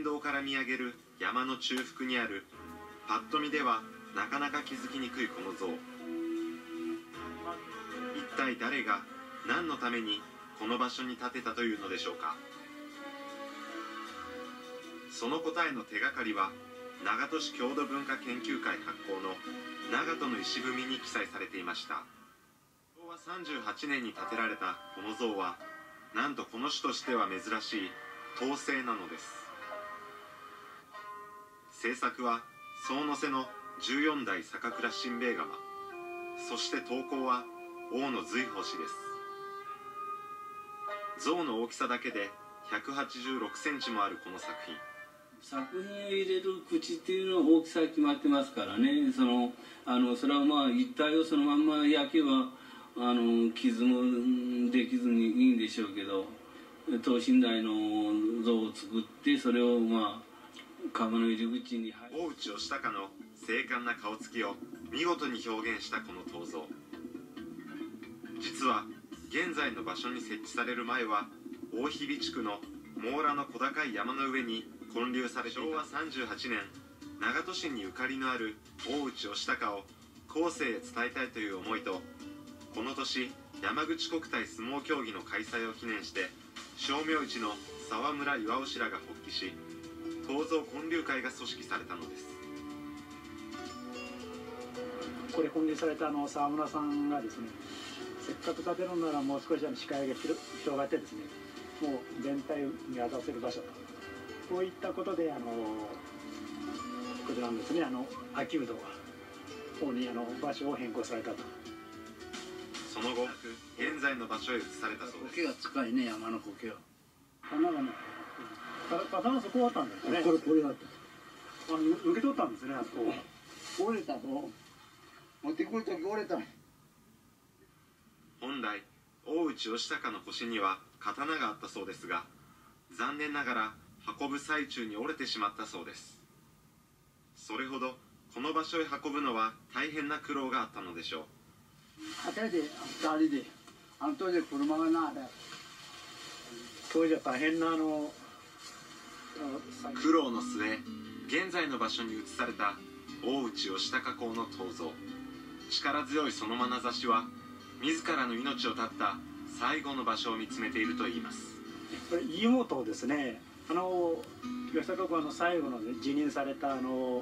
堂から見上げる山の中腹にある、パッと見ではなかなか気づきにくいこの像。一体誰が何のためにこの場所に建てたというのでしょうか。その答えの手がかりは長門市郷土文化研究会発行の長門の石踏みに記載されていました。昭和38年に建てられたこの像は、なんとこの市としては珍しい陶製なのです。制作は宗之瀬の14代坂倉新兵衛窯、そして陶工は大野随宝氏です。像の大きさだけで186センチもあるこの作品。 作品を入れる口っていうのは大きさ決まってますからね。それはまあ一体をそのまんま焼けば傷もできずにいいんでしょうけど、等身大の像を作ってそれをまあ窯の入り口に大内義孝の精悍な顔つきを見事に表現したこの銅像。実は現在の場所に設置される前は大日比地区の猛羅の小高い山の上に建立されていた。昭和38年、長門市にゆかりのある大内義孝を後世へ伝えたいという思いと、この年山口国体相撲競技の開催を記念して正明市の沢村岩尾氏らが発起し、銅像建立会が組織されたのです。 これ建立された沢村さんがですね、せっかく建てるならもう少し視界が広がってですね、もう全体を見渡せる場所と、こういったことでこちらのですね秋うど方に場所を変更されたと。 その後現在の場所へ移されたそうです。 苔が近いね、山の苔は。 花がね、刀そこあったんですね。これだった。受け取ったんですね、あそこ。 折れたと。持ってくるとき折れた。 本来大内義孝の腰には刀があったそうですが、残念ながら運ぶ最中に折れてしまったそうです。それほどこの場所へ運ぶのは大変な苦労があったのでしょう。 旗で2人で、当時車がなあれ。 当時は大変な苦労の末、現在の場所に移された大内義孝公の銅像。力強いその眼差しは、自らの命を絶った最後の場所を見つめているといいます。 これ妹をですね、義孝公最後の、ね、辞任された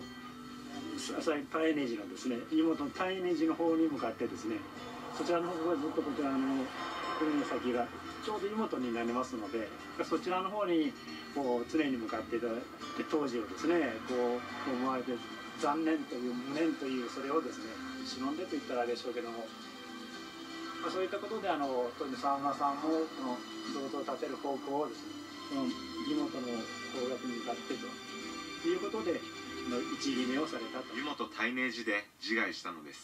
大根寺のですね、妹の大根寺の方に向かってですね、そちらの方がずっとこちらの船の先がちょうど妹になりますので、そちらの方にこう常に向かっていただいて、当時をですねこう思われて、残念という無念というそれをですね忍んでと言ったらあれでしょうけども、そういったことで当時沢村さんもこの銅像を建てる方向をですね、この妹の方角に向かってということで一決めをされたと。 湯本大寧寺で自害したのです。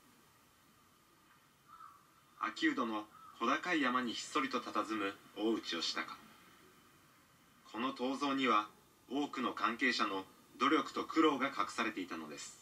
秋うどの小高い山にひっそりと佇む大内義孝。この銅像には多くの関係者の努力と苦労が隠されていたのです。